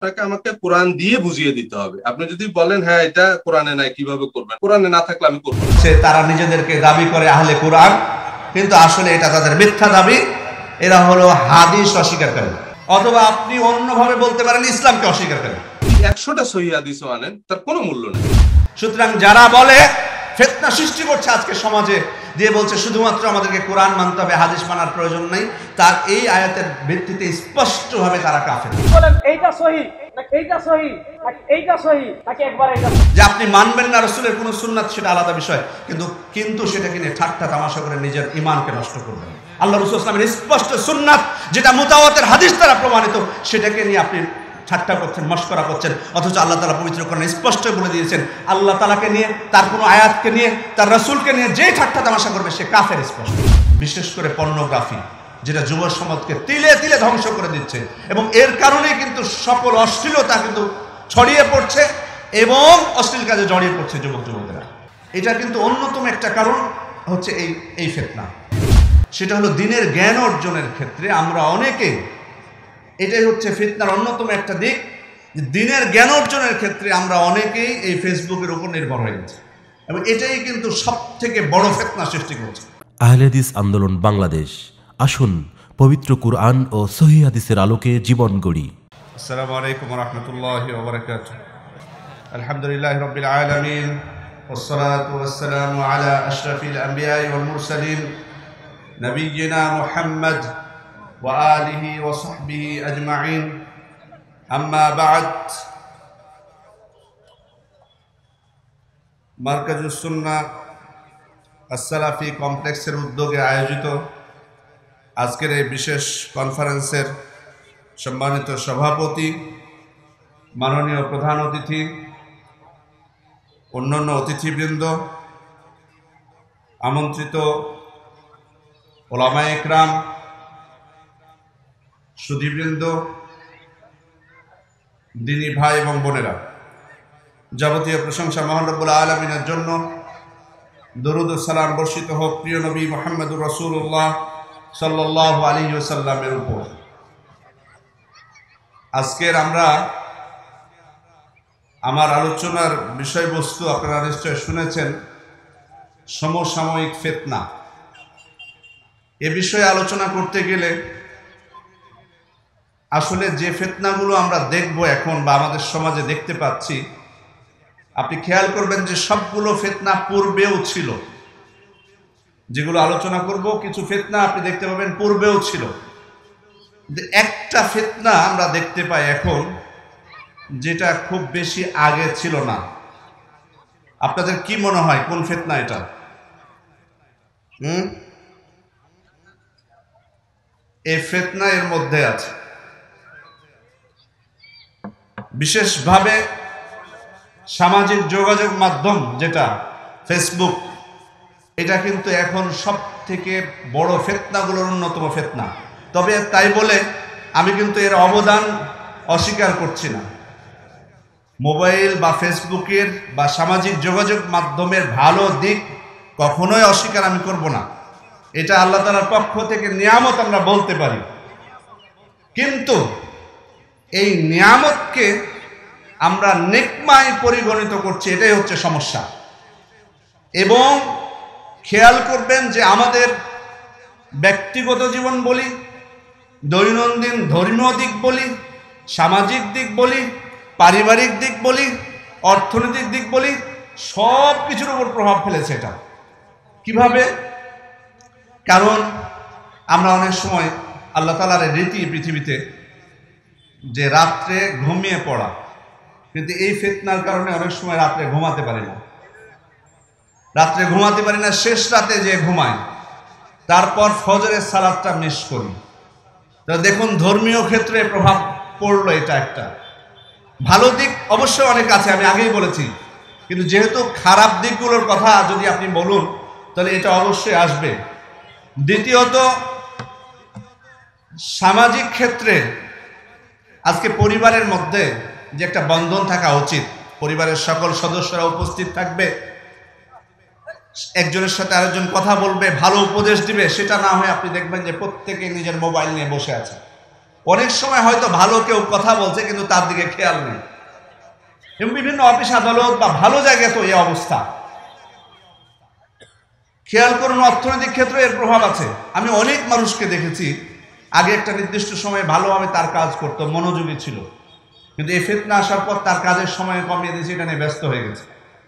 আপনাকে আমাকে কোরআন দিয়ে বুঝিয়ে দিতে হবে। আপনি যদি বলেন হ্যাঁ এটা কোরআনে নাই, কিভাবে করবেন? কোরআনে না থাকলে আমি করব না। তারা নিজেদেরকে দাবি করে আহলে কোরআন, কিন্তু আসলে এটা তাদের মিথ্যা দাবি। এরা হলো হাদিস অস্বীকারী, অথবা আপনি অন্যভাবে বলতে পারেন ইসলামকে অস্বীকারী। 100টা সহিহ হাদিসও আনেন, তার কোনো মূল্য নেই। সুতরাং যারা বলে ফিতনা সৃষ্টি করছে আজকে সমাজে, দিয়ে বলছে শুধুমাত্র আমাদেরকে কোরআন মানতে হবে, হাদিস মানার প্রয়োজন নেই, তার এই আয়াতের ভিত্তিতে স্পষ্টভাবে তারা কাফের। বলেন এইটা সহিহ নাকি এইটা সহিহ নাকি এইটা সহিহ নাকি একবার এইটা। যে আপনি মানবেন না রাসূলের কোনো সুন্নাত, সেটা আলাদা বিষয়, কিন্তু সেটাকে নিয়ে ঠাট্টা তামাশা করে নিজের ঈমানকে নষ্ট করবেন। আল্লাহ রাসূল সাল্লাল্লাহু আলাইহি ওয়াসাল্লামের স্পষ্ট সুন্নাত, যেটা মুতাওয়াতির হাদিস দ্বারা প্রমাণিত, সেটাকে নিয়ে আপনি ঠাট্টা করছেন, মশকরা করছেন। অথচ আল্লাহ তাআলা পবিত্র কোরআনে স্পষ্ট বলে দিয়েছেন, আল্লাহ তাআলাকে নিয়ে, তার কোনো আয়াতকে নিয়ে, তার রাসূলকে নিয়ে যে ঠাট্টা তামাশা করবে সে কাফের। স্পষ্ট। বিশেষ করে পর্নোগ্রাফি, যেটা যুব সমাজকে তিলে তিলে ধ্বংস করে দিচ্ছে, এবং এর কারণে কিন্তু সকল অশ্লীলতা কিন্তু ছড়িয়ে পড়ছে এবং অশ্লীল কাজে জড়িয়ে পড়ছে যুবক যুবতীরা। এটা কিন্তু অন্যতম একটা কারণ হচ্ছে এই ফিতনা। সেটা হলো দিনের জ্ঞান অর্জনের ক্ষেত্রে আমরা অনেকে, এটাই হচ্ছে ফিতনার অন্যতম একটা দিক, যে দিনের জ্ঞান অর্জনের ক্ষেত্রে আমরা অনেকেই এই ফেসবুকের উপর নির্ভর হয়ে গেছি, এবং এটাই কিন্তু সব থেকে বড় ফিতনা সৃষ্টি করছে। আহলে হাদিস আন্দোলন বাংলাদেশ, আসুন পবিত্র কুরআন ও সহিহ হাদিসের আলোকে জীবন গড়ি। আসসালামু আলাইকুম ওয়া রাহমাতুল্লাহি ওয়া বারাকাতুহু। আলহামদুলিল্লাহি রাব্বিল আলামিন, ওয়াসসালাতু ওয়াসসালামু আলা আশরাফিল আমবিয়া ওয়াল মুরসালিন, নবিয়িনা মুহাম্মদ ওয়া আলিহি ওয়া সাহবিহি আজমাইন। আম্মা বা'দ। মারকাজুস সুন্নাহ as-সালাফি কমপ্লেক্সের উদ্যোগে আয়োজিত আজকের এই বিশেষ কনফারেন্সের সম্মানিত সভাপতি, মাননীয় প্রধান অতিথি, অন্যান্য অতিথিবৃন্দ, আমন্ত্রিত ওলামায়ে ইকরাম, সুধীবৃন্দ, দিনী ভাই এবং বোনেরা, যাবতীয় প্রশংসা মহান রব্বুল আলামিনের জন্য। দরুদ ও সালাম বর্ষিত হোক প্রিয় নবী মুহাম্মদুর রাসূলুল্লাহ সাল্লাল্লাহু আলাইহি ওয়াসাল্লামের উপর। আজকের আমার আলোচনার বিষয়বস্তু আপনারা নিশ্চয় শুনেছেন, সমসাময়িক ফিতনা। এ বিষয়ে আলোচনা করতে গেলে আসলে যে ফিতনাগুলো আমরা দেখব এখন বা আমাদের সমাজে দেখতে পাচ্ছি, আপনি খেয়াল করবেন যে সবগুলো ফিতনা পূর্বেও ছিল। যেগুলো আলোচনা করব, কিছু ফিতনা আপনি দেখতে পাবেন পূর্বেও ছিল। একটা ফিতনা আমরা দেখতে পাই এখন, যেটা খুব বেশি আগে ছিল না। আপনাদের কি মনে হয় কোন ফিতনা এটা? এই ফিতনা এর মধ্যে আছে। বিশেষভাবে সামাজিক যোগাযোগ মাধ্যম যেটা ফেসবুক, এটা কিন্তু এখন সব থেকে বড় ফিতনাগুলোর অন্যতম ফিতনা। তবে তাই বলে আমি কিন্তু এর অবদান অস্বীকার করছি না। মোবাইল বা ফেসবুকের বা সামাজিক যোগাযোগ মাধ্যমের ভালো দিক কখনোই অস্বীকার আমি করব না। এটা আল্লাহ তাআলার পক্ষ থেকে নিয়ামত আমরা বলতে পারি, কিন্তু এই নিয়ামতকে আমরা নেকমায় পরিগণিত করছি, এটাই হচ্ছে সমস্যা। এবং খেয়াল করবেন যে আমাদের ব্যক্তিগত জীবন বলি, দৈনন্দিন ধর্মীয় দিক বলি, সামাজিক দিক বলি, পারিবারিক দিক বলি, অর্থনৈতিক দিক বলি, সব কিছুর উপর প্রভাব ফেলেছে এটা। কিভাবে? কারণ আমরা অনেক সময়, আল্লাহ তাআলার রীতি পৃথিবীতে যে রাত্রে ঘুমিয়ে পড়া, কিন্তু এই ফিতনার কারণে অনেক সময় রাত্রে ঘুমাতে পারি না, শেষ রাতে যে ঘুমাই, তারপর ফজরের সালাতটা মিস করি। তো দেখুন, ধর্মীয় ক্ষেত্রে প্রভাব পড়লো। এটা একটা ভালো দিক অবশ্যই অনেক আছে, আমি আগেই বলেছি, কিন্তু যেহেতু খারাপ দিকগুলোর কথা যদি আপনি বলুন, তাহলে এটা অবশ্যই আসবে। দ্বিতীয়ত, সামাজিক ক্ষেত্রে আজকে পরিবারের মধ্যে যে একটা বন্ধন থাকা উচিত, পরিবারের সকল সদস্যরা উপস্থিত থাকবে, একজনের সাথে আরেকজন কথা বলবে, ভালো উপদেশ দিবে, সেটা না হয়ে আপনি দেখবেন যে প্রত্যেকে নিজের মোবাইল নিয়ে বসে আছে। অনেক সময় হয়তো ভালো কেউ কথা বলছে কিন্তু তার দিকে খেয়াল নেই, এবং বিভিন্ন অফিস আদালত বা ভালো জায়গায় তো এই অবস্থা। খেয়াল করুন, অর্থনৈতিক ক্ষেত্রে এর প্রভাব আছে। আমি অনেক মানুষকে দেখেছি আগে একটা নির্দিষ্ট সময়ে ভালোভাবে তার কাজ করতো, মনোযোগী ছিল, কিন্তু এই ফিতনা আসার পর তার কাজের সময় কমিয়ে দিয়েছে, এটা নিয়ে ব্যস্ত হয়ে গেছে।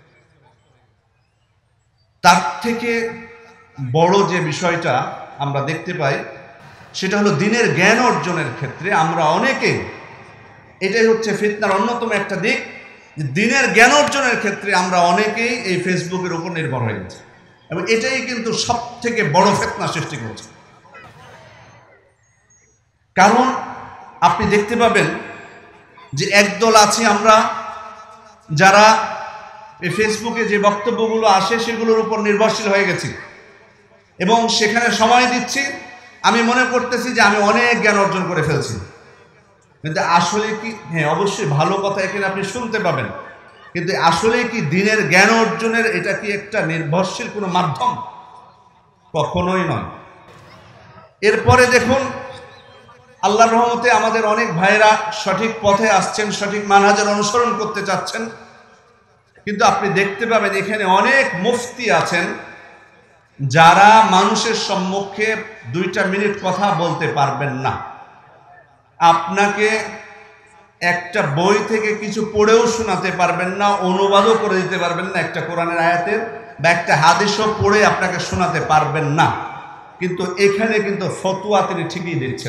তার থেকে বড় যে বিষয়টা আমরা দেখতে পাই সেটা হলো দিনের জ্ঞান অর্জনের ক্ষেত্রে আমরা অনেকে, এটাই হচ্ছে ফিতনার অন্যতম একটা দিক, যে দিনের জ্ঞান অর্জনের ক্ষেত্রে আমরা অনেকেই এই ফেসবুকের উপর নির্ভর হয়ে গেছি, এবং এটাই কিন্তু সব থেকে বড় ফিতনা সৃষ্টি করছে। কারণ আপনি দেখতে পাবেন যে একদল আছি আমরা যারা এই ফেসবুকে যে বক্তব্যগুলো আসে সেগুলোর উপর নির্ভরশীল হয়ে গেছি এবং সেখানে সময় দিচ্ছি। আমি মনে করতেছি যে আমি অনেক জ্ঞান অর্জন করে ফেলছি, কিন্তু আসলে কি, হ্যাঁ অবশ্যই ভালো কথা এখানে আপনি শুনতে পাবেন, কিন্তু আসলে কি দিনের জ্ঞান অর্জনের এটা কি একটা নির্ভরশীল কোনো মাধ্যম? কখনোই নয়। এরপরে দেখুন, আল্লাহর রহমতে আমাদের অনেক ভাইরা সঠিক পথে আসছেন, সঠিক মানহাজের অনুসরণ করতে চাচ্ছেন, কিন্তু আপনি দেখতে পাবেন এখানে অনেক মুফতি আছেন যারা মানুষের সম্মুখে 2 মিনিট কথা বলতে পারবেন না। আপনাকে একটা বই থেকে কিছু পড়েও শোনাতে পারবেন না, অনুবাদও করে দিতে পারবেন না একটা কোরআনের আয়াতের, বা একটা হাদিসও পড়ে আপনাকে শোনাতে পারবেন না, কিন্তু এখানে কিন্তু ফতোয়া তিনি ঠিকই দিচ্ছেন।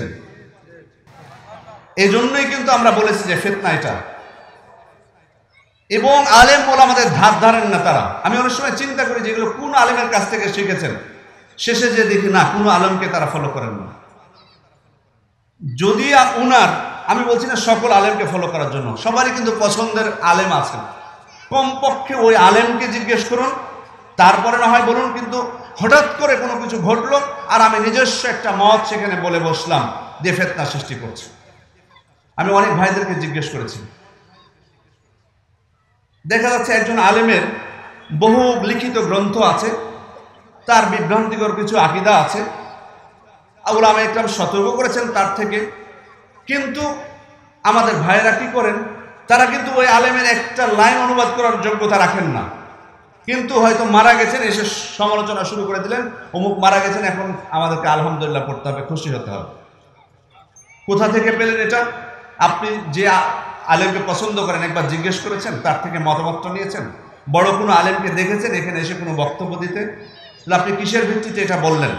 এই জন্যই কিন্তু আমরা বলেছি যে ফিতনা এটা। এবং আলেম বলে আমাদের ধার ধারেন না তারা। আমি অনেক সময় চিন্তা করি যে এগুলো কোন আলেমের কাছ থেকে শিখেছেন, শেষে যে দেখি না, কোনো আলেমকে তারা ফলো করেন না। যদি উনার, আমি বলছি না সকল আলেমকে ফলো করার জন্য, সবারই কিন্তু পছন্দের আলেম আছেন, কমপক্ষে ওই আলেমকে জিজ্ঞেস করুন, তারপরে না হয় বলুন, কিন্তু হঠাৎ করে কোনো কিছু ঘটলো আর আমি নিজস্ব একটা মত সেখানে বলে বসলাম, দিয়ে ফিতনা সৃষ্টি করছে। আমি অনেক ভাইদেরকে জিজ্ঞেস করেছি, দেখা যাচ্ছে একজন আলেমের বহু লিখিত গ্রন্থ আছে, তার বিভ্রান্তিকর কিছু আকীদা আছে, উলামা ইকরাম সতর্ক করেছেন তার থেকে, কিন্তু আমাদের ভাইয়েরা কি করেন, তারা কিন্তু ওই আলেমের একটা লাইন অনুবাদ করার যোগ্যতা রাখেন না, কিন্তু হয়তো মারা গেছেন এসে সমালোচনা শুরু করে দিলেন, অমুক মারা গেছেন, এখন আমাদেরকে আলহামদুলিল্লাহ পড়তে হবে, খুশি হতে হবে। কোথা থেকে পেলেন এটা? আপনি যে আলেমকে পছন্দ করেন একবার জিজ্ঞেস করেছেন, তার থেকে মতামত নিয়েছেন? বড় কোনো আলেমকে দেখেছেন এখানে এসে কোনো বক্তব্য দিতে? আপনি কিসের ভিত্তিতে এটা বললেন?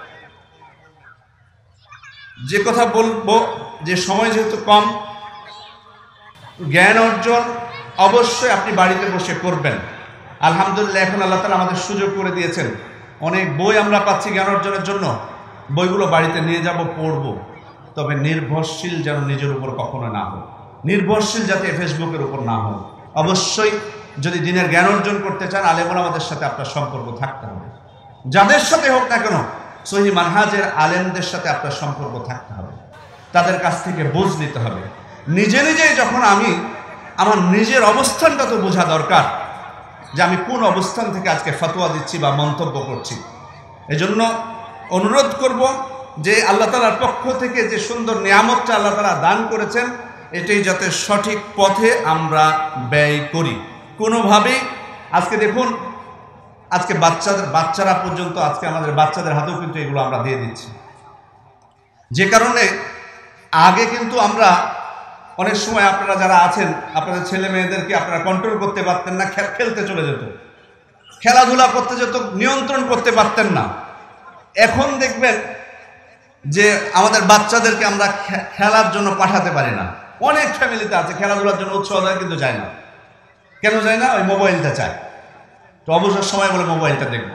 যে কথা বলবো, যে সময় যেহেতু কম, জ্ঞান অর্জন অবশ্যই আপনি বাড়িতে বসে করবেন। আলহামদুলিল্লাহ এখন আল্লাহ তাআলা আমাদের সুযোগ করে দিয়েছেন, অনেক বই আমরা পাচ্ছি জ্ঞান অর্জনের জন্য, বইগুলো বাড়িতে নিয়ে যাব, পড়ব। তবে নির্ভরশীল যেন নিজের উপর কখনো না হয়, নির্ভরশীল যাতে ফেসবুকের উপর না হয়। অবশ্যই যদি দিনের জ্ঞান অর্জন করতে চান, আলেম ওলামাদের সাথে আপনার সম্পর্ক থাকতে হবে, যাদের সাথে হোক না কেন, সহি মানহাজের আলেমদের সাথে আপনার সম্পর্ক থাকতে হবে, তাদের কাছ থেকে বুঝ নিতে হবে। নিজে নিজেই যখন আমি আমার নিজের অবস্থানটা তো বোঝা দরকার, যে আমি কোন অবস্থান থেকে আজকে ফতোয়া দিচ্ছি বা মন্তব্য করছি। এজন্য অনুরোধ করব যে আল্লাহ তাআলার পক্ষ থেকে যে সুন্দর নিয়ামতটা আল্লাহ তাআলা দান করেছেন, এটাই যাতে সঠিক পথে আমরা ব্যয় করি। কোনোভাবেই, আজকে দেখুন, আজকে বাচ্চারা পর্যন্ত, আজকে আমাদের বাচ্চাদের হাতেও কিন্তু এগুলো আমরা দিয়ে দিচ্ছি, যে কারণে আগে কিন্তু আমরা অনেক সময়, আপনারা যারা আছেন, আপনাদের ছেলে মেয়েদেরকে আপনারা কন্ট্রোল করতে পারতেন না, খেলতে চলে যেত, খেলাধুলা করতে যেত, নিয়ন্ত্রণ করতে পারতেন না। এখন দেখবেন যে আমাদের বাচ্চাদেরকে আমরা খেলার জন্য পাঠাতে পারি না। অনেক ফ্যামিলিতে আছে খেলাধুলার জন্য উৎসাহ দেয়, কিন্তু যায় না। কেন যায় না? ওই মোবাইলটা চায়, তো অবসর সময় বলে মোবাইলটা দেখব।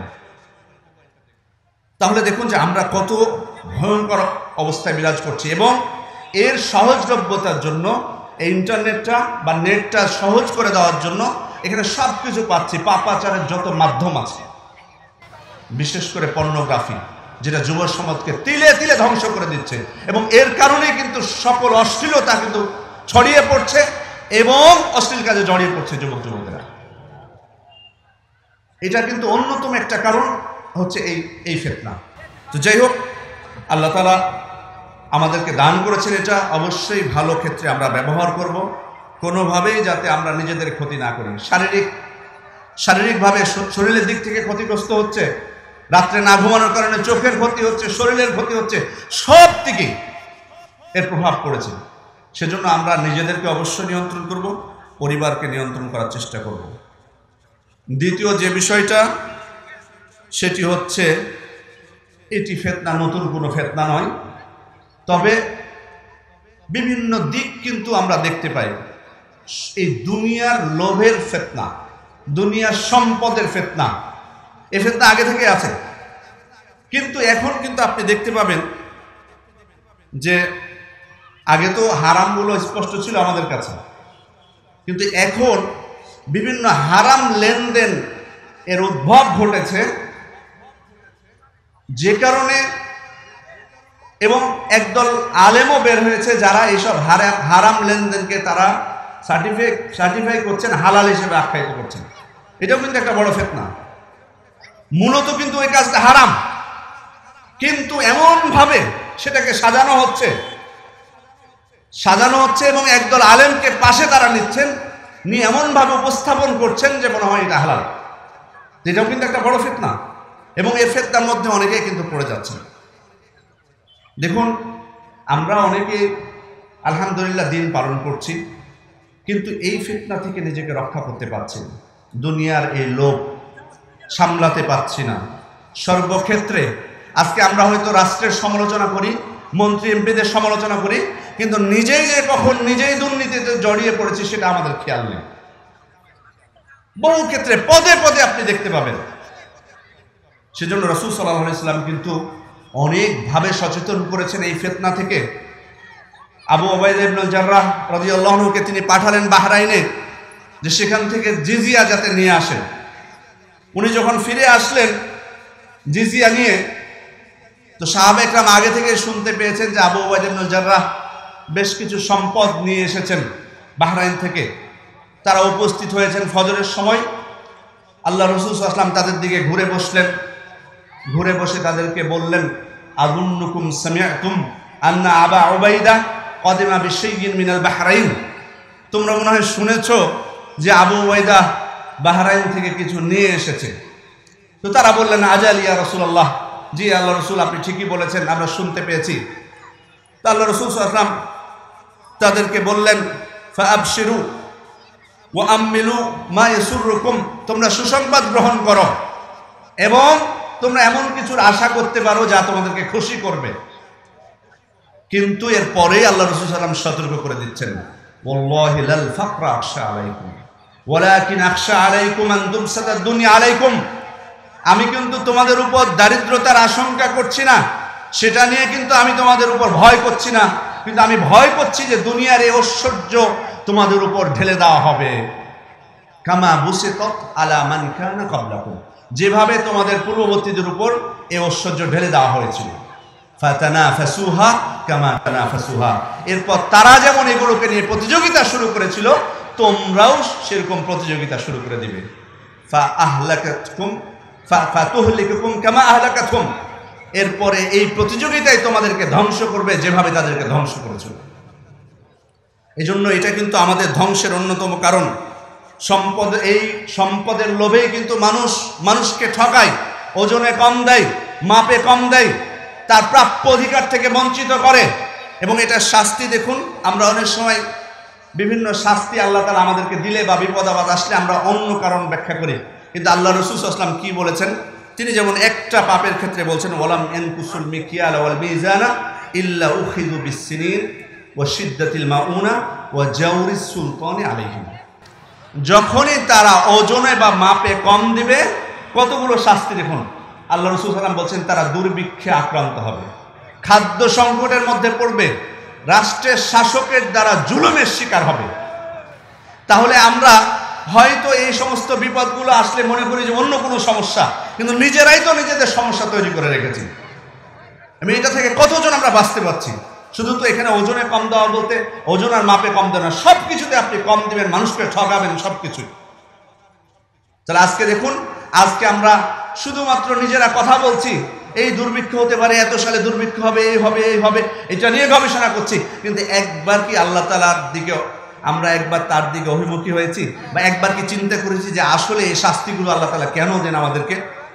তাহলে দেখুন যে আমরা কত ভয়ঙ্কর অবস্থায় বিরাজ করছি, এবং এর সহজলভ্যতার জন্য এই ইন্টারনেটটা বা নেটটা সহজ করে দেওয়ার জন্য এখানে সব কিছু পাচ্ছি। পাপাচারের যত মাধ্যম আছে, বিশেষ করে পর্নোগ্রাফি, যেটা যুব সমাজকে তিলে তিলে ধ্বংস করে দিচ্ছে, এবং এর কারণে কিন্তু সকল অশ্লীলতা কিন্তু ছড়িয়ে পড়ছে এবং অশ্লীল কাজে জড়িয়ে পড়ছে যুবক যুবতীরা। এটা কিন্তু অন্যতম একটা কারণ হচ্ছে এই ফিতনা। তো যাই হোক, আল্লাহ তাআলা আমাদেরকে দান করেছেন, এটা অবশ্যই ভালো ক্ষেত্রে আমরা ব্যবহার করব, কোনোভাবেই যাতে আমরা নিজেদের ক্ষতি না করি। শারীরিকভাবে শরীরের দিক থেকে ক্ষতিগ্রস্ত হচ্ছে, রাত্রে না ঘুমানোর কারণে চোখের ক্ষতি হচ্ছে, শরীরের ক্ষতি হচ্ছে, সব দিকে এর প্রভাব পড়েছে। সেজন্য আমরা নিজেদেরকে অবশ্যই নিয়ন্ত্রণ করব, পরিবারকে নিয়ন্ত্রণ করার চেষ্টা করব। দ্বিতীয় যে বিষয়টা, সেটি হচ্ছে এটি ফিতনা, নতুন কোনো ফিতনা নয়, তবে বিভিন্ন দিক কিন্তু আমরা দেখতে পাই। এই দুনিয়ার লোভের ফিতনা, দুনিয়ার সম্পদের ফিতনা, এই ফিতনা আগে থেকে আছে, কিন্তু এখন কিন্তু আপনি দেখতে পাবেন যে আগে তো হারামগুলো স্পষ্ট ছিল আমাদের কাছে, কিন্তু এখন বিভিন্ন হারাম লেনদেন এর উদ্ভব ঘটেছে, যে কারণে এবং একদল আলেমও বের হয়েছে যারা এইসব হারাম লেনদেনকে তারা সার্টিফাই করছেন, হালাল হিসেবে আখ্যায়িত করছেন। এটাও কিন্তু একটা বড় ফিতনা। মূলত কিন্তু ওই কাজটা হারাম, কিন্তু এমন ভাবে সেটাকে সাজানো হচ্ছে এবং একদল আলেমকে পাশে তারা নিচ্ছেন, নিয়ে এমন ভাবে উপস্থাপন করছেন যে মনে হয় এটা হালাল। এটাও কিন্তু একটা বড় ফিতনা, এবং এই ফিতনার মধ্যে অনেকেই কিন্তু পড়ে যাচ্ছে। দেখুন, আমরা অনেকে আলহামদুলিল্লাহ দিন পালন করছি, কিন্তু এই ফিতনা থেকে নিজেকে রক্ষা করতে পারছি না। দুনিয়ার এই লোভ সামলাতে পারছি না। সর্বক্ষেত্রে আজকে আমরা হয়তো রাষ্ট্রের সমালোচনা করি, মন্ত্রী এমপিদের সমালোচনা করি, কিন্তু নিজেই যে কখন নিজেই দুর্নীতিতে জড়িয়ে পড়েছি সেটা আমাদের খেয়াল নেই। বহু ক্ষেত্রে পদে পদে আপনি দেখতে পাবেন। সেজন্য রাসূল সাল্লাল্লাহু আলাইহি ওয়াসাল্লাম কিন্তু অনেকভাবে সচেতন করেছেন এই ফিতনা থেকে। আবু উবাইদা ইবনুল জাররাহ রাদিয়াল্লাহু আনহুকে তিনি পাঠালেন বাহরাইনে, যে সেখান থেকে জিজিয়া যাতে নিয়ে আসেন। উনি যখন ফিরে আসলেন জিজিয়া নিয়ে, তো সাহাবা একরাম আগে থেকে শুনতে পেয়েছেন যে আবু উবাইদা ইবনুল জাররাহ বেশ কিছু সম্পদ নিয়ে এসেছেন বাহরাইন থেকে। তারা উপস্থিত হয়েছেন ফজরের সময়। আল্লাহ রাসূল সাল্লাল্লাহু আলাইহি ওয়াসাল্লাম তাদের দিকে ঘুরে বসলেন, ঘুরে বসে তাদেরকে বললেন, আযুন্নুকুম সামি'তুম আন্না আবা উবাইদা কদিমা বিশাইইন মিনাল বাহরাইন। তোমরা মনে হয় শুনেছো যে আবু উবাইদা বাহরাইন থেকে কিছু নিয়ে এসেছে। তো তারা বললেন, আজাল ইয়া রাসূলুল্লাহ, জি আল্লাহ রাসূল, আপনি ঠিকই বলেছেন, আমরা শুনতে পেয়েছি। তো আল্লাহ রাসূল সাল্লাল্লাহু আলাইহি ওয়াসাল্লাম তাদেরকে বললেন, ফাআবশিরু ওয়া আমিলু মা ইয়াসুররুকুম, তোমরা সুসংবাদ গ্রহণ করো এবং তোমরা এমন কিছুর আশা করতে পারো যা তোমাদেরকে খুশি করবে। কিন্তু এর পরেই আল্লাহ রাসূল সাল্লাল্লাহু আলাইহি ওয়াসাল্লাম সতর্ক করে দিচ্ছেন, ওয়াল্লাহি লাল ফাকরা আখশা আলাইকুম ওয়ালাকিন আখশা আলাইকুম আন তুবসাতা দুনিয়া আলাইকুম। আমি কিন্তু তোমাদের উপর দারিদ্রতার আশঙ্কা করছি না, সেটা নিয়ে কিন্তু আমি তোমাদের উপর ভয় করছি না, কিন্তু আমি ভয় করছি যে দুনিয়ার এই ঐশ্বর্য তোমাদের উপর ঢেলে দেওয়া হবে। কামা বুসিতাত আলা মান কানা ক্বাবলাকুম, যেভাবে তোমাদের পূর্ববর্তীদের উপর এই ঐশ্বর্য ঢেলে দেওয়া হয়েছিল। ফাতানাফাসুহা কামা তানাফাসুহা, এরপর তারা যেমন এগুলোকে নিয়ে প্রতিযোগিতা শুরু করেছিল, তোমরাও সেরকম প্রতিযোগিতা শুরু করে দিবে। ফাতুহলিকুম কামা আহলাকাতহুম, এরপরে এই প্রতিযোগিতায় তোমাদেরকে ধ্বংস করবে যেভাবে তাদেরকে ধ্বংস করেছিল। এই জন্য এটা কিন্তু আমাদের ধ্বংসের অন্যতম কারণ। এই সম্পদের লোভেই কিন্তু মানুষকে ঠকায়, ওজনে কম দেয়, মাপে কম দেয়, তার প্রাপ্য অধিকার থেকে বঞ্চিত করে। এবং এটার শাস্তি দেখুন, আমরা অনেক সময় বিভিন্ন শাস্তি আল্লাহ তাআলা আমাদেরকে দিলে বা বিপদ আপদ আসলে আমরা অন্য কারণ ব্যাখ্যা করি, কিন্তু আল্লাহ রাসূল সাল্লাল্লাহু আলাইহি ওয়াসাল্লাম কি বলেছেন? তিনি যেমন একটা পাপের ক্ষেত্রে বলছেন, ওয়ালাম ইয়ানকুসুল মিকিয়াল ওয়াল মিজানা ইল্লা উখিযু বিসসিনিন ওয়া শিদ্দাতিল মাউনা ওয়া জাওরিস সুলতানি আলাইহিম। যখনই তারা ওজনে বা মাপে কম দিবে, কতগুলো শাস্তি দেখুন। আল্লাহ রাসূল সাল্লাল্লাহু আলাইহি ওয়াসাল্লাম বলছেন তারা দুর্ভিক্ষে আক্রান্ত হবে, খাদ্য সংকটের মধ্যে পড়বে, রাষ্ট্রের শাসকের দ্বারা জুলুমের শিকার হবে। তাহলে আমরা হয়তো এই সমস্ত বিপদগুলো আসলে মনে করি যে অন্য কোনো সমস্যা, কিন্তু নিজেরাই তো নিজেদের সমস্যা তৈরি করে রেখেছি। আমি এটা থেকে কতজন আমরা বাঁচতে পারছি? শুধু তো এখানে ওজনে কম দেওয়া বলতে ওজন আর মাপে কম দেওয়া না, সব কিছুতে আপনি কম দিবেন, মানুষকে ঠকাবেন, সব কিছুই। তাহলে আজকে দেখুন, আজকে আমরা শুধুমাত্র নিজেরা কথা বলছি, এই দুর্ভিক্ষ হতে পারে, এত সালে দুর্ভিক্ষ হবে, এই হবে, এই হবে, এটা নিয়ে গবেষণা করছি, কিন্তু একবার কি আল্লাহ তাআলার দিকে আমরা একবার তার দিকে অভিমুখী হয়েছি, বা একবার কি চিন্তা করেছি যে আসলে এই শাস্তিগুলো আল্লাহ তাআলা কেন দেন আমাদেরকে?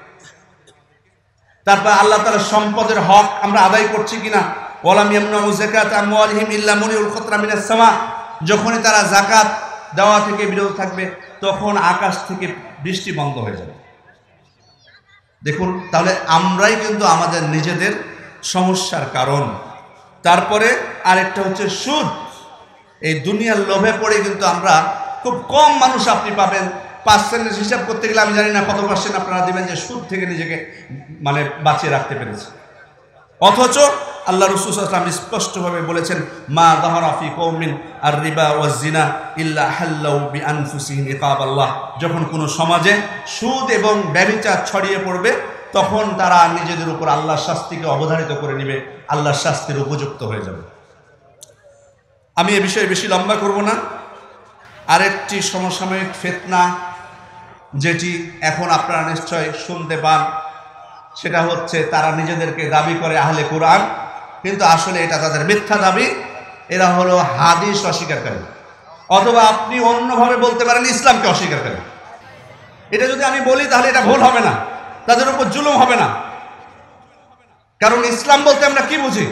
তারপর আল্লাহ তাআলার সম্পদের হক আমরা আদায় করছি কিনা? ওয়ালাম ইয়ামনাউ যাকাতা আমওয়ালিহিম ইল্লা মুনিউল কতরা মিনাস সামা, যখনই তারা যাকাত দেওয়া থেকে বিরত থাকবে তখন আকাশ থেকে বৃষ্টি বন্ধ হয়ে যাবে। দেখুন, তাহলে আমরাই কিন্তু আমাদের নিজেদের সমস্যার কারণ। তারপরে আরেকটা হচ্ছে সুদ। এই দুনিয়ার লোভে পড়ে কিন্তু আমরা, খুব কম মানুষ আপনি পাবেন, পার্সেন্টেজ হিসাব করতে গেলে আমি জানি না কত পার্সেন্ট আপনারা দিবেন যে সুদ থেকে নিজেকে মানে বাঁচিয়ে রাখতে পেরেছে। অথচ আল্লাহ রাসূল সাল্লাল্লাহু আলাইহি ওয়াসাল্লাম স্পষ্টভাবে বলেছেন, মা যাহারা ফি কওমিন আর রিবা ওয়াজ জিনা ইল্লা হাল্লাউ বিআনফুসিহিম ইকাবাল্লাহ। যখন কোনো সমাজে সুদ এবং ব্যভিচার ছড়িয়ে পড়বে তখন তারা নিজেদের উপর আল্লাহর শাস্তিকে অবধারিত করে নেবে, আল্লাহর শাস্তির উপযুক্ত হয়ে যাবে। আমি এ বিষয়ে বেশি লম্বা করব না। আরেকটি সমসাময়িক ফিতনা যেটি এখন আপনারা নিশ্চয় শুনতে পান, সেটা হচ্ছে তারা নিজেদেরকে দাবি করে আহলে কোরআন, কিন্তু আসলে এটা তাদের মিথ্যা দাবি। এরা হলো হাদিস অস্বীকারী, অথবা আপনি অন্যভাবে বলতে পারেন ইসলামকে অস্বীকারী। এটা যদি আমি বলি তাহলে এটা ভুল হবে না, তাদের উপর জুলুম হবে না। কারণ ইসলাম বলতে আমরা কি বুঝি?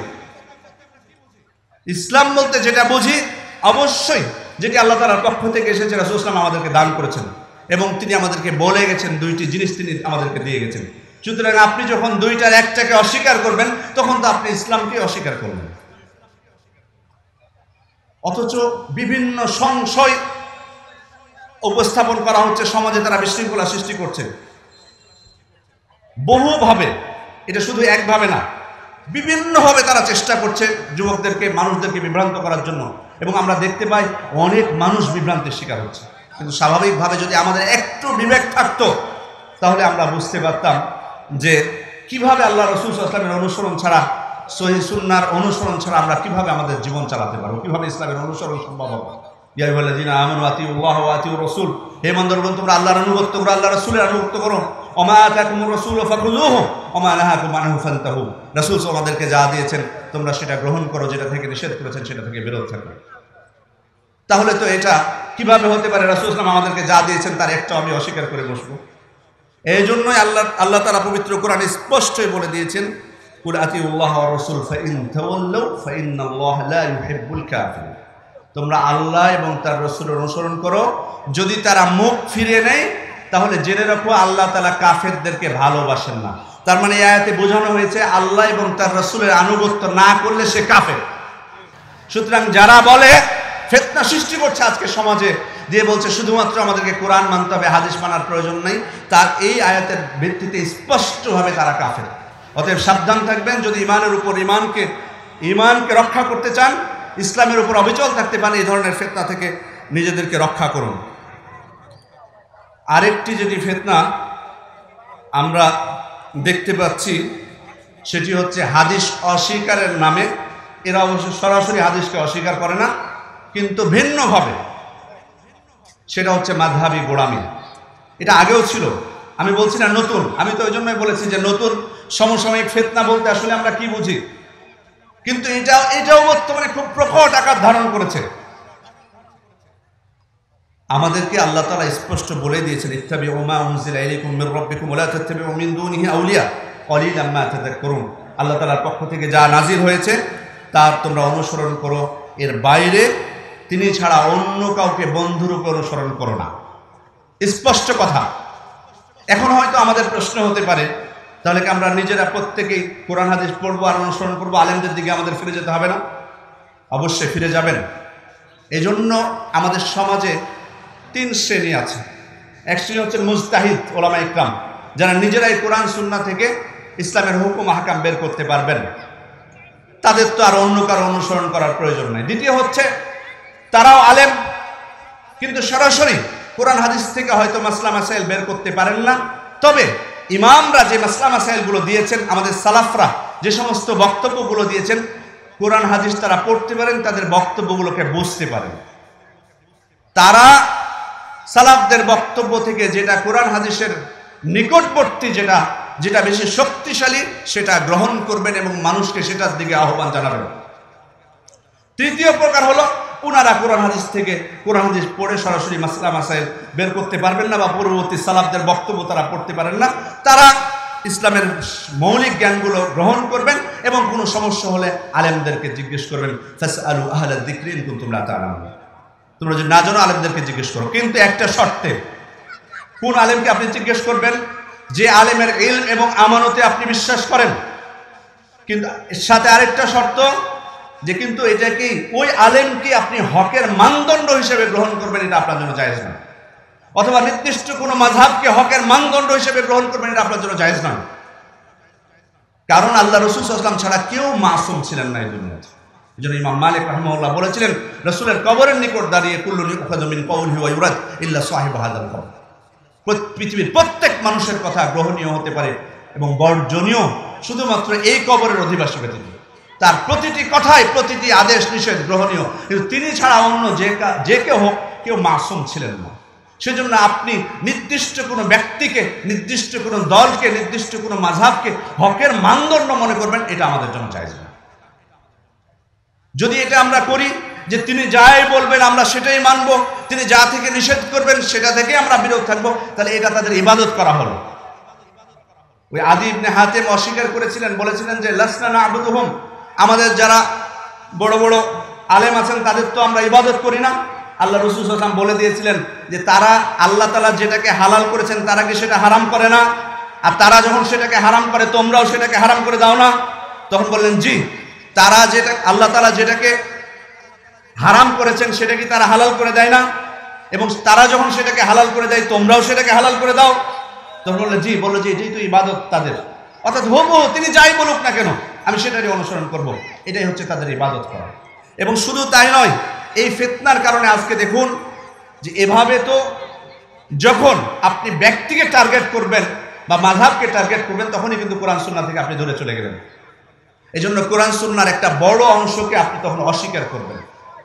ইসলাম বলতে যেটা বুঝি, অবশ্যই যেটি আল্লাহ তাআলার পক্ষ থেকে এসেছে, রাসূল সাল্লাল্লাহু আলাইহি ওয়াসাল্লাম আমাদেরকে দান করেছেন এবং তিনি আমাদেরকে বলে গেছেন, দুইটি জিনিস তিনি আমাদেরকে দিয়ে গেছেন। সুতরাং আপনি যখন দুইটার একটাকে অস্বীকার করবেন তখন তো আপনি ইসলামকে অস্বীকার করবেন। অথচ বিভিন্ন সংশয় উপস্থাপন করা হচ্ছে সমাজে, তারা বিশৃঙ্খলা সৃষ্টি করছে বহুভাবে, এটা শুধু একভাবে না, বিভিন্নভাবে তারা চেষ্টা করছে যুবকদেরকে, মানুষদেরকে বিভ্রান্ত করার জন্য। এবং আমরা দেখতে পাই অনেক মানুষ বিভ্রান্তির শিকার হচ্ছে। কিন্তু স্বাভাবিকভাবে যদি আমাদের একটু বিবেক থাকতো তাহলে আমরা বুঝতে পারতাম যে কিভাবে আল্লাহ রাসূল সাল্লাল্লাহু আলাইহি ওয়াসাল্লামের অনুসরণ ছাড়া, সহিহ সুন্নাহর অনুসরণ ছাড়া আমরা কিভাবে আমাদের জীবন চালাতে পারবো, কিভাবে ইসলামের অনুসরণ সম্ভব হবে। ইয়া আইয়ুহাল্লাযীনা আমানু আতিউল্লাহ ওয়া আতিউর রাসূল, হে ইমানদারগণ তোমরা আল্লাহর আনুগত্য করো, আল্লাহর রাসূলের আনুগত্য করো। ওমা আতাকুমুর রাসূলু ফাখুযুহু ওমা নাহাকুম আনহু ফান্তাহু, রাসূল আমাদেরকে যা দিয়েছেন তোমরা সেটা গ্রহণ করো, যেটা থেকে নিষেধ করেছেন সেটা থেকে বিরত থাকো। তাহলে তো এটা কিভাবে হতে পারে রাসূল সাল্লাল্লাহু আমাদেরকে যা দিয়েছেন তার একটা আমি অস্বীকার করে বসবো? এই জন্যই আল্লাহ তাআলা পবিত্র কোরআনে স্পষ্টই বলে দিয়েছেন, কুল আতিউল্লাহ ওয়া রাসূল ফাইন তাওয়াল্লাউ ফাইন্নাল্লাহা লা ইউহিব্বুল কাফিরিন। তোমরা আল্লাহ এবং তার রাসূলের অনুসরণ করো, যদি তারা মুখ ফিরিয়ে নেয় তাহলে জেনে রাখো আল্লাহ তাআলা কাফেরদেরকে ভালোবাসেন না। তার মানে এই আয়াতে বোঝানো হয়েছে আল্লাহ এবং তার রাসূলের আনুগত্য না করলে সে কাফের। সুতরাং যারা বলে, ফিতনা সৃষ্টি করছে আজকে সমাজে, দিয়ে বলছে শুধুমাত্র আমাদেরকে কোরআন মানতে হবে, হাদিস মানার প্রয়োজন নেই, তার এই আয়াতের ভিত্তিতে স্পষ্টভাবে তারা কাফের। অতএব সাবধান থাকবেন, যদি ইমানের উপর ইমানকে রক্ষা করতে চান, ইসলামের উপর অবিচল থাকতে পারেন, এই ধরনের ফিতনা থেকে নিজেদেরকে রক্ষা করুন। আরেকটি যেটি ফিতনা আমরা দেখতে পাচ্ছি সেটি হচ্ছে হাদিস অস্বীকারের নামে। এরা অবশ্য সরাসরি হাদিসকে অস্বীকার করে না, কিন্তু ভিন্নভাবে, সেটা হচ্ছে মাযহাবী গোঁড়ামি। এটা আগেও ছিল, আমি বলছি না নতুন। আমি তো ওই জন্যই বলেছি যে নতুন সমসাময়িক ফিতনা বলতে আসলে আমরা কি বুঝি, কিন্তু এটাও বর্তমানে খুব প্রকট আকার ধারণ করেছে। আমাদেরকে আল্লাহ তাআলা স্পষ্ট বলে দিয়েছেন, ইত্তাবিউ মা উনজিলা ইলাইকুম মির রাব্বিকুম ওয়া লা তাত্তাবিউ মিন দুনিহি আউলিয়া ক্বালিলাম মা তাযাক্কারুন। আল্লাহ তাআলার পক্ষ থেকে যা নাজিল হয়েছে তার তোমরা অনুসরণ করো, এর বাইরে তিনি ছাড়া অন্য কাউকে বন্ধুরূপে অনুসরণ করো না। স্পষ্ট কথা। এখন হয়তো আমাদের প্রশ্ন হতে পারে, তাহলে কি আমরা নিজেরা প্রত্যেকেই কোরআন হাদিস পড়বো আর অনুসরণ করবো, আলেমদের দিকে আমাদের ফিরে যেতে হবে না? অবশ্যই ফিরে যাবেন। এজন্য আমাদের সমাজে 3 শ্রেণী আছে। এক শ্রেণী হচ্ছে মুজতাহিদ ওলামা ইকরাম, যারা নিজেরাই কোরআন সুন্নাহ থেকে ইসলামের হুকুম আহকাম বের করতে পারবেন, তাদের তো আর অন্য কারো অনুসরণ করার প্রয়োজন নেই। দ্বিতীয় হচ্ছে তারাও আলেম, কিন্তু সরাসরি কোরআন হাদিস থেকে হয়তো মাসলা মাসাইল বের করতে পারেন না, তবে ইমামরা যে মাসলা মাসাইলগুলো দিয়েছেন, আমাদের সালাফরা যে সমস্ত বক্তব্যগুলো দিয়েছেন, কোরআন হাদিস তারা পড়তে পারেন, তাদের বক্তব্যগুলোকে বুঝতে পারেন। তারা সালাফদের বক্তব্য থেকে যেটা কোরআন হাদিসের নিকটবর্তী যেটা যেটা বেশি শক্তিশালী সেটা গ্রহণ করবেন এবং মানুষকে সেটার দিকে আহ্বান জানাবেন। তৃতীয় প্রকার হলো ওনারা কোরআন হাদিস থেকে কোরআন হাদিস পড়ে সরাসরি মাসলা মাসাইল বের করতে পারবেন না, বা পূর্ববর্তী সালাফদের বক্তব্য তারা পড়তে পারেন না। তারা ইসলামের মৌলিক জ্ঞানগুলো গ্রহণ করবেন এবং কোনো সমস্যা হলে আলেমদেরকে জিজ্ঞেস করবেন, ফাসআলু আহলা যিকরি ইন কুনতুম লা তা'লামুন, তোমরা যদি না জানো আলেমদেরকে জিজ্ঞেস করো, কিন্তু একটা শর্তে। কোন আলেমকে আপনি জিজ্ঞেস করবেন? যে আলেমের ইলম এবং আমানতে আপনি বিশ্বাস করেন। কিন্তু এর সাথে আরেকটা শর্ত, যে কিন্তু এটা কি ওই আলেমকে আপনি হকের মানদণ্ড হিসেবে গ্রহণ করবেন, এটা আপনার জন্য জায়েজ নয়। অথবা নির্দিষ্ট কোনো মাযহাবকে হকের মানদণ্ড হিসেবে গ্রহণ করবেন, এটা আপনার জন্য জায়েজ নয়। কারণ আল্লাহ রাসূল সাল্লাল্লাহু আলাইহি ওয়াসাল্লাম ছাড়া কেউ মাসুম ছিলেন না এই দুনিয়াতে। এজন্য ইমাম মালিক রাহিমাহুল্লাহ বলেছিলেন, রাসূলের কবরের নিকট দাঁড়িয়ে কুল্লুন ইউখাযু মিন কাউলিহি ওয়া ইউরাদ ইল্লা সাহিব হাযাল কবর, পৃথিবীর প্রত্যেক মানুষের কথা গ্রহণীয় হতে পারে এবং বর্জনীয় শুধুমাত্র এই কবরের অধিবাসী ব্যতীত। তার প্রতিটি কথাই, প্রতিটি আদেশ নিষেধ গ্রহণীয়, কিন্তু তিনি ছাড়া অন্য যে কেউ হোক কেউ মাসুম ছিলেন না। সেজন্য আপনি নির্দিষ্ট কোনো ব্যক্তিকে, নির্দিষ্ট কোনো দলকে, নির্দিষ্ট কোনো মাযহাবকে হকের মানদণ্ড মনে করবেন, এটা আমাদের জন্য জায়েজ না। যদি এটা আমরা করি যে তিনি যাই বলবেন আমরা সেটাই মানব, তিনি যা থেকে নিষেধ করবেন সেটা থেকে আমরা বিরত থাকবো, তাহলে এটা তাদের ইবাদত করা হলো। ওই আদি ইবনে হাতেম অস্বীকার করেছিলেন, বলেছিলেন যে লাসনা না'বুদুহুম, আমাদের যারা বড় বড় আলেম আছেন তাদের তো আমরা ইবাদত করি না। আল্লাহ রাসূল সাল্লাল্লাহু আলাইহি ওয়াসাল্লাম বলে দিয়েছিলেন যে তারা আল্লাহ তাআলা যেটাকে হালাল করেছেন তারা কি সেটা হারাম করে না? আর তারা যখন সেটাকে হারাম করে তোমরাও সেটাকে হারাম করে দাও না? তখন বললেন জি, তারা যেটা আল্লাহ তাআলা যেটাকে হারাম করেছেন সেটা কি তারা হালাল করে দেয় না? এবং তারা যখন সেটাকে হালাল করে দেয় তোমরাও সেটাকে হালাল করে দাও? তখন বললেন জি। বললো যে এটাই তো ইবাদত তাদের, অর্থাৎ হবো তিনি যাই বলুক না কেন আমি সেটারই অনুসরণ করব, এটাই হচ্ছে তাদের ইবাদত করা। এবং শুধু তাই নয়, এই ফিতনার কারণে আজকে দেখুন যে এভাবে তো যখন আপনি ব্যক্তিকে টার্গেট করবেন বা মাযহাবকে টার্গেট করবেন তখনই কিন্তু কোরআন সুন্নাহ থেকে আপনি দূরে চলে গেলেন। এই জন্য কোরআন সুন্নাহর একটা বড় অংশকে আপনি তখন অস্বীকার করবেন,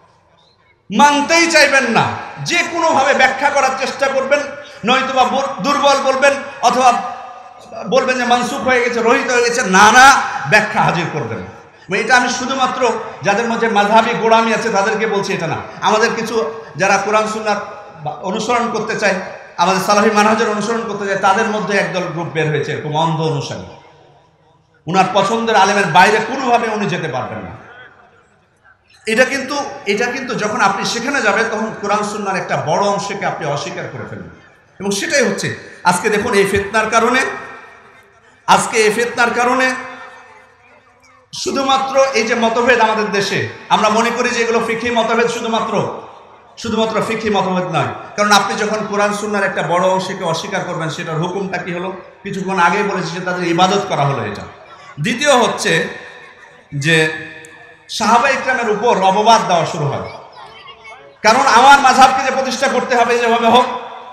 মানতেই চাইবেন না, যে কোনোভাবে ব্যাখ্যা করার চেষ্টা করবেন, নয়তোবা দুর্বল বলবেন, অথবা বলবেন যে মানসুখ হয়ে গেছে, রহিত হয়ে গেছে, নানা ব্যাখ্যা হাজির করবেন। এটা আমি শুধুমাত্র যাদের মধ্যে মাযহাবী গোড়ামি আছে তাদেরকে বলছি, এটা না। আমাদের কিছু যারা কোরআন সুন্নাহ অনুসরণ করতে চায়, আমাদের সালাফি মানহাজের অনুসরণ করতে চায়, তাদের মধ্যে একদল গ্রুপ বের হয়েছে এরকম অন্ধ অনুসারী। উনার পছন্দের আলেমের বাইরে কোনোভাবে উনি যেতে পারবেন না। এটা কিন্তু যখন আপনি সেখানে যাবেন তখন কোরআন সুন্নাহর একটা বড় অংশকে আপনি অস্বীকার করে ফেলবেন। এবং সেটাই হচ্ছে আজকে দেখুন এই ফিতনার কারণে শুধুমাত্র এই যে মতভেদ আমাদের দেশে, আমরা মনে করি যে এগুলো ফিকহি মতভেদ, শুধুমাত্র ফিকহি মতভেদ নয়। কারণ আপনি যখন কোরআন সুন্নাহর একটা বড় অংশকে অস্বীকার করবেন, সেটার হুকুমটা কি হলো? কিছুক্ষণ আগেই বলেছি যে তাদের ইবাদত করা হলো এটা। দ্বিতীয় হচ্ছে যে সাহাবা ইকরামের উপর অপবাদ দেওয়া শুরু হয়। কারণ আমার মাযহাবকে যে প্রতিষ্ঠা করতে হবে যেভাবে হোক,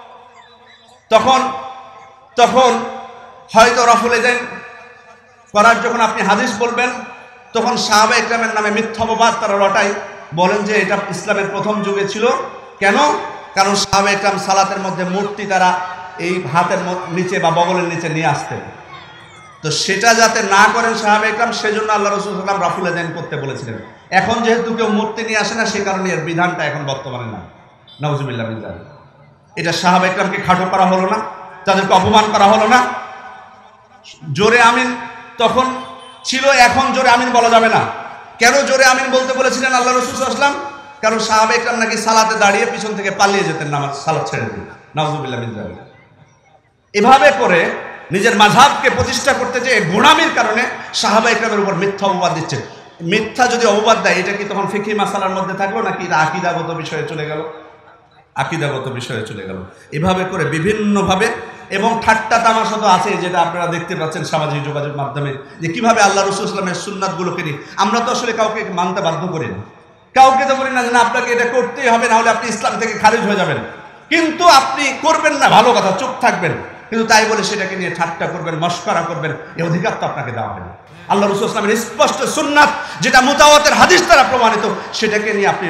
তখন হয়তো রফুল ইদান করার যখন আপনি হাদিস বলবেন তখন সাহাবা ইকরামের নামে মিথ্যা অপবাদ তারা রটায়, বলেন যে এটা ইসলামের প্রথম যুগে ছিল। কেন? কারণ সাহাবা ইকরাম সালাতের মধ্যে মূর্তি তারা এই হাতের নিচে বা বগলের নিচে নিয়ে আসতেন। তো সেটা যাতে না করেন সাহাবা ইকরাম, সেজন্য আল্লাহ রাসূল সাল্লাল্লাহু আলাইহি ওয়াসাল্লাম রাফুল ইয়াদাইন করতে বলেছিলেন। এখন যেহেতু কেউ মূর্তি নিয়ে আসে না, সে কারণে এর বিধানটা এখন বর্তমানে না। নাউজুবিল্লাহ মিন যালিক। এটা সাহাবা ইকরামকে খাটো করা হলো না? তাদেরকে অপমান করা হলো না? জোরে আমিন তখন ছিল, এখন জোরে আমিন বলা যাবে না। কেন জোরে আমিন বলতে বলেছিলেন আল্লাহ রাসূল সাল্লাল্লাহু আলাইহি ওয়াসাল্লাম? কারণ সাহাবা ইকরাম নাকি সালাতে দাঁড়িয়ে পিছন থেকে পালিয়ে যেতেন, নামাজ সালাত ছেড়ে দিতেন। নাউজুবিল্লাহ মিন যালিক। এভাবে করে নিজের মাযহাবকে প্রতিষ্ঠা করতে চেয়ে গোলামির কারণে সাহাবা ইকরামের উপর মিথ্যা অপবাদ দিচ্ছে। মিথ্যা যদি অপবাদ দেয়, এটা কি তখন ফিকহি মাসালার মধ্যে থাকলো নাকি এটা আকীদাগত বিষয়ে চলে গেল? আকীদাগত বিষয়ে চলে গেল। এভাবে করে বিভিন্নভাবে, এবং ঠাট্টা তামাশা তো আছে, যেটা আপনারা দেখতে পাচ্ছেন সামাজিক যোগাযোগ মাধ্যমে, যে কিভাবে আল্লাহ রাসূল সাল্লাল্লাহু আলাইহি ওয়াসাল্লামের সুন্নাতগুলোকে নিয়ে আমরা তো আসলে কাউকে মানতে বাধ্য করি না, কাউকে তো বলি না যে না আপনাকে এটা করতেই হবে, না হলে আপনি ইসলাম থেকে খারিজ হয়ে যাবেন। কিন্তু আপনি করবেন না, ভালো কথা, চুপ থাকবেন, কিন্তু তাই বলে সেটাকে নিয়ে ঠাট্টা করবেন, মশকরা করবেন, এই অধিকার তো আপনাকে দেওয়া হবে না। আল্লাহ রাসূল সাল্লাল্লাহু আলাইহি ওয়াসাল্লামের স্পষ্ট সুন্নাত যেটা মুতাওয়াতির হাদিস দ্বারা প্রমাণিত, সেটাকে নিয়ে আপনি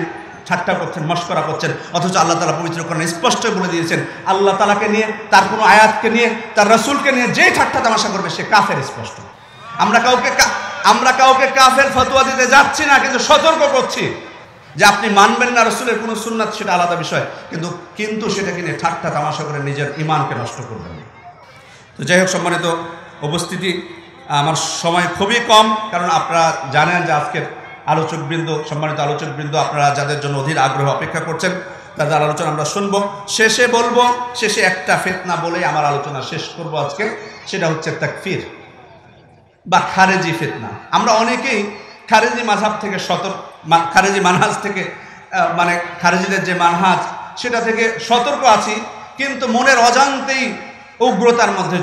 ঠাট্টা করছেন, মশকরা করছেন, অথচ আল্লাহ তাআলা পবিত্র কোরআনে স্পষ্ট বলে দিয়েছেন আল্লাহ তাআলাকে নিয়ে, তার কোনো আয়াতকে নিয়ে, তার রাসূলকে নিয়ে যে ঠাট্টা তামাশা করবে সে কাফের। স্পষ্ট। আমরা কাউকে কাফের ফতোয়া দিতে যাচ্ছি না, কিন্তু সতর্ক করছি যে আপনি মানবেন না রাসূলের কোনো সুন্নাত, সেটা আলাদা বিষয়, কিন্তু সেটাকে নিয়ে ঠাট্টা তামাশা করে নিজের ঈমানকে নষ্ট করবেন না। তো যাই হোক, সম্মানিত উপস্থিতি, আমার সময় খুবই কম, কারণ আপনারা জানেন যে আজকের আলোচকবৃন্দ, সম্মানিত আলোচকবৃন্দ, আপনারা যাদের জন্য অধীর আগ্রহ অপেক্ষা করছেন, তাদের আলোচনা আমরা শুনবো। শেষে একটা ফিতনা বলেই আমার আলোচনা শেষ করব আজকে, সেটা হচ্ছে তাকফির বা খারেজি ফিতনা। আমরা অনেকেই খারেজি মাযহাব থেকে খারেজি মানহাজ থেকে, মানে খারেজিদের যে মানহাজ সেটা থেকে সতর্ক আছি, কিন্তু মনের অজান্তেই উগ্রতার মধ্যে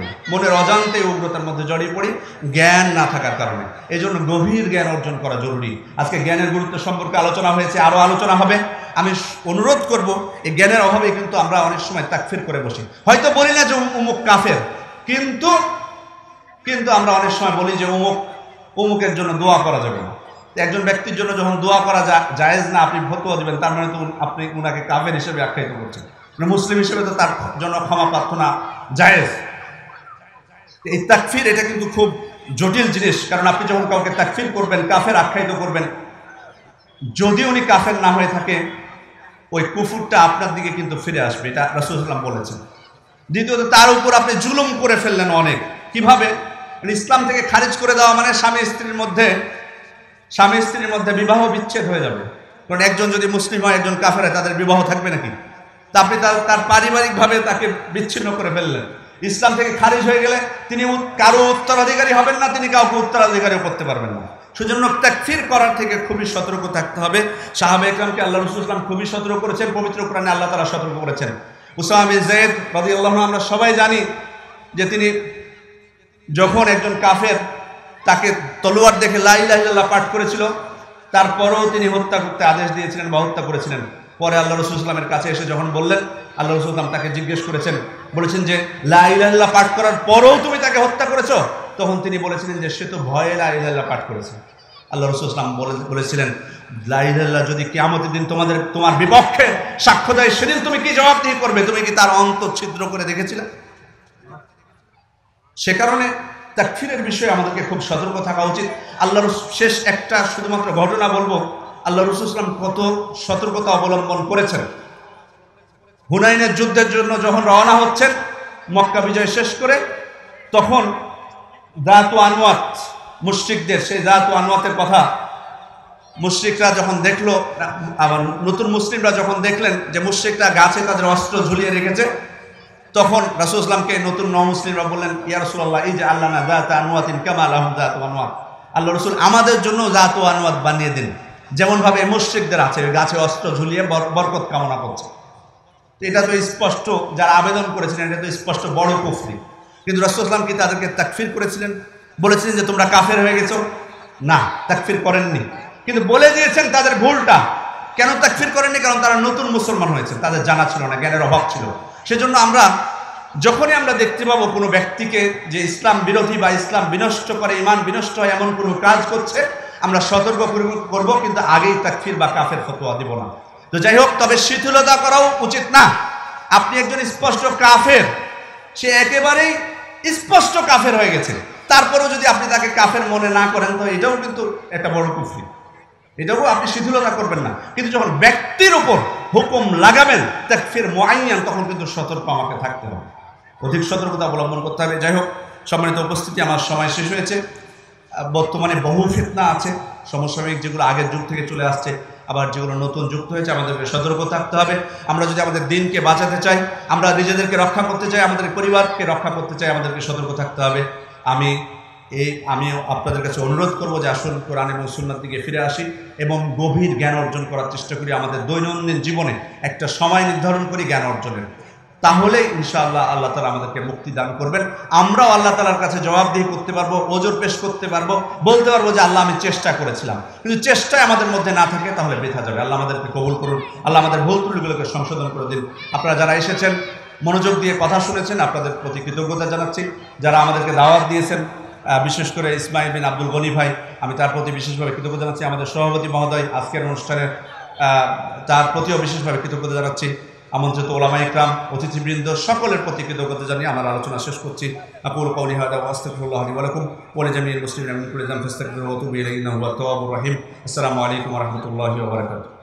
জড়িয়ে পড়ি জ্ঞান না থাকার কারণে। এই জন্য গভীর জ্ঞান অর্জন করা জরুরি। আজকে জ্ঞানের গুরুত্ব সম্পর্কে আলোচনা হয়েছে, আরও আলোচনা হবে। আমি অনুরোধ করব, এই জ্ঞানের অভাবে কিন্তু আমরা অনেক সময় তাকফির করে বসি। হয়তো বলি না যে অমুক কাফের, কিন্তু আমরা অনেক সময় বলি যে অমুকের জন্য দোয়া করা যাবে না। একজন ব্যক্তির জন্য যখন দোয়া করা জায়েজ না, আপনি ফতোয়া দিবেন, তার মানে তো আপনি উনাকে কাফের হিসেবে আখ্যায়িত করছেন। মুসলিম হিসেবে তো তার জন্য ক্ষমা প্রার্থনা জায়েজ। এই তাকফির, এটা কিন্তু খুব জটিল জিনিস, কারণ আপনি যখন কাউকে তাকফির করবেন, কাফের আখ্যায়িত করবেন, যদি উনি কাফের না হয়ে থাকে, ওই কুফুরটা আপনার দিকে কিন্তু ফিরে আসবে, এটা রাসূল সাল্লাল্লাহু আলাইহি ওয়াসাল্লাম বলেছেন। দ্বিতীয়ত, তার উপর আপনি জুলুম করে ফেললেন অনেক। কিভাবে? ইসলাম থেকে খারিজ করে দেওয়া মানে স্বামী স্ত্রীর মধ্যে বিবাহ বিচ্ছেদ হয়ে যাবে। কারণ একজন যদি মুসলিম হয়, একজন কাফের হয়, তাদের বিবাহ থাকবে নাকি? তা আপনি তার পারিবারিকভাবে তাকে বিচ্ছিন্ন করে ফেললেন। ইসলাম থেকে খারিজ হয়ে গেলে তিনি কারো উত্তরাধিকারী হবেন না, তিনি কাউকে উত্তরাধিকারীও করতে পারবেন না। সেজন্য তাকফির করার থেকে খুবই সতর্ক থাকতে হবে। সাহাবায়ে কেরামকে আল্লাহ রাসূল সাল্লাল্লাহু আলাইহি ওয়াসাল্লাম খুবই সতর্ক করেছেন, পবিত্র কোরআনে আল্লাহ তাআলা সতর্ক করেছেন। উসামা বিন যায়েদ রাদিয়াল্লাহু আনহু, আমরা সবাই জানি যে তিনি যখন একজন কাফের তাকে তলোয়ার দেখে লা ইলাহা ইল্লাল্লাহ পাঠ করেছিল, তারপরেও তিনি হত্যা করতে আদেশ দিয়েছিলেন বা হত্যা করেছিলেন। পরে আল্লাহ রাসূল সাল্লাল্লাহু আলাইহি ওয়াসাল্লামের কাছে এসে যখন বললেন, আল্লাহ রাসূল সাল্লাল্লাহু আলাইহি ওয়াসাল্লাম তাকে জিজ্ঞেস বলেছেন যে লা ইলাহা ইল্লাল্লাহ পাঠ করার পরেও তুমি তাকে হত্যা করেছো? তখন তিনি বলেছিলেন যে সে তো ভয়ে লা ইলাহা ইল্লাল্লাহ পাঠ করেছে। আল্লাহ রাসূল সাল্লাল্লাহু আলাইহি ওয়াসাল্লাম বলেছিলেন, লা ইলাহা ইল্লাল্লাহ যদি কিয়ামতের দিন তোমার বিপক্ষে সাক্ষ্য দেয়, সেদিন তুমি কি জবাবদিহি করবে? তুমি কি তার অন্তর ছিদ্র করে দেখেছিলে? সে কারণে তাকফিরের বিষয়ে আমাদেরকে খুব সতর্ক থাকা উচিত। আল্লাহর শেষ একটা শুধুমাত্র ঘটনা বলবো, আল্লাহ রাসূল সাল্লাল্লাহু আলাইহি ওয়াসাল্লাম কত সতর্কতা অবলম্বন করেছেন। হুনাইনের যুদ্ধের জন্য যখন রওনা হচ্ছেন, মক্কা বিজয় শেষ করে, তখন যাতু আনওয়াত মুশরিকদের, সেই যাতু আনওয়াতের কথা মুশরিকরা যখন দেখলো, আবার নতুন মুসলিমরা যখন দেখলেন যে মুশরিকরা গাছে তাদের অস্ত্র ঝুলিয়ে রেখেছে, তখন রাসূল সাল্লাল্লাহু আলাইহি ওয়াসাল্লামকে নতুন মুসলিমরা বললেন, ইয়া রাসূলুল্লাহ, এই যে আল্লাহ না যাতু আনওয়াতিন কামা লাহুম যাতু আনওয়াত, আল্লাহ রাসূল আমাদের জন্য যাতু আনওয়াত বানিয়ে দিন, যেমন ভাবে মুশরিকদের আছে, গাছে অস্ত্র ঝুলিয়ে বরকত কামনা করছে। এটা তো স্পষ্ট, যারা আবেদন করেছিলেন এটা তো স্পষ্ট বড় কুফরি। কিন্তু রাসূল সাল্লাল্লাহু আলাইহি ওয়াসাল্লাম কি তাদেরকে তাকফির করেছিলেন? বলেছিলেন যে তোমরা কাফের হয়ে গেছো? না, তাকফির করেননি, কিন্তু বলে দিয়েছেন তাদের ভুলটা। কেন তাকফির করেননি? কারণ তারা নতুন মুসলমান হয়েছে, তাদের জানা ছিল না, জ্ঞানের অভাব ছিল। সেজন্য আমরা যখনই আমরা দেখতে পাবো কোনো ব্যক্তিকে যে ইসলাম বিরোধী বা ইসলাম বিনষ্ট করে, ঈমান বিনষ্ট হয় এমন কোনো কাজ করছে, আমরা সতর্ক করব, কিন্তু আগেই তাকফির বা কাফের ফতোয়া দিব না। তো যাই হোক, তবে শিথিলতা করাও উচিত না। আপনি একজন স্পষ্ট কাফের, সে একেবারেই স্পষ্ট কাফের হয়ে গেছে, তারপরেও যদি আপনি তাকে কাফের মনে না করেন, তো এটাও কিন্তু একটা বড় কুফরি, এটাও আপনি শিথিলতা করবেন না। কিন্তু যখন ব্যক্তির উপর হুকুম লাগাবেন তাকফির মুআয়্যান, তখন কিন্তু সতর্ক আমাকে থাকতে হবে, অধিক সতর্কতা অবলম্বন করতে হবে। যাই হোক, সম্মানিত উপস্থিতি, আমার সময় শেষ হয়েছে। বর্তমানে বহু ফিতনা আছে, সমসাময়িক যেগুলো আগের যুগ থেকে চলে আসছে, আবার যেগুলো নতুন যুক্ত হয়েছে, আমাদেরকে সতর্ক থাকতে হবে। আমরা যদি আমাদের দিনকে বাঁচাতে চাই, আমরা নিজেদেরকে রক্ষা করতে চাই, আমাদের পরিবারকে রক্ষা করতে চাই, আমাদেরকে সতর্ক থাকতে হবে। আমিও আপনাদের কাছে অনুরোধ করব যে আসুন কোরআন এবং সুন্নাহর দিকে ফিরে আসি এবং গভীর জ্ঞান অর্জন করার চেষ্টা করি। আমাদের দৈনন্দিন জীবনে একটা সময় নির্ধারণ করি জ্ঞান অর্জনের, তাহলে ইনশাআল্লাহ আল্লাহ তাআলা আমাদেরকে মুক্তি দান করবেন। আমরাও আল্লাহ তাআলার কাছে জবাবদিহি করতে পারবো, ওজর পেশ করতে পারবো, বলতে পারবো যে আল্লাহ আমি চেষ্টা করেছিলাম। কিন্তু চেষ্টায় আমাদের মধ্যে না থাকে তাহলে বৃথা যাবে। আল্লাহ আমাদেরকে কবুল করুন, আল্লাহ আমাদের ভুল ত্রুটিগুলোকে সংশোধন করে দিন। আপনারা যারা এসেছেন, মনোযোগ দিয়ে কথা শুনেছেন, আপনাদের প্রতি কৃতজ্ঞতা জানাচ্ছি। যারা আমাদেরকে দাওয়াত দিয়েছেন, বিশেষ করে ইসমাইল বিন আব্দুল গনি ভাই, আমি তার প্রতি বিশেষভাবে কৃতজ্ঞতা জানাচ্ছি। আমাদের সভাপতি মহোদয়, আজকের অনুষ্ঠানের তার প্রতিও বিশেষভাবে কৃতজ্ঞতা জানাচ্ছি। আমন্ত্রিত ওলামা ইকরাম, অতিথিবৃন্দ সকলের প্রতি কৃতজ্ঞতা জানিয়ে আমার আলোচনা শেষ করছি। আকুলু কওলি হাযা ওয়া আস্তাগফিরুল্লাহ লি ওয়া লাকুম ওয়া লিজামিল মুসলিমিনা মিন কুল্লি যামবিন ফাস্তাগফিরুহু ওয়া তুবু ইলাইহি ইন্নাহু হুয়াত তাওয়াবুর রহিম। আসসালামু আলাইকুম ওয়া রাহমাতুল্লাহি ওয়া বারাকাতুহু।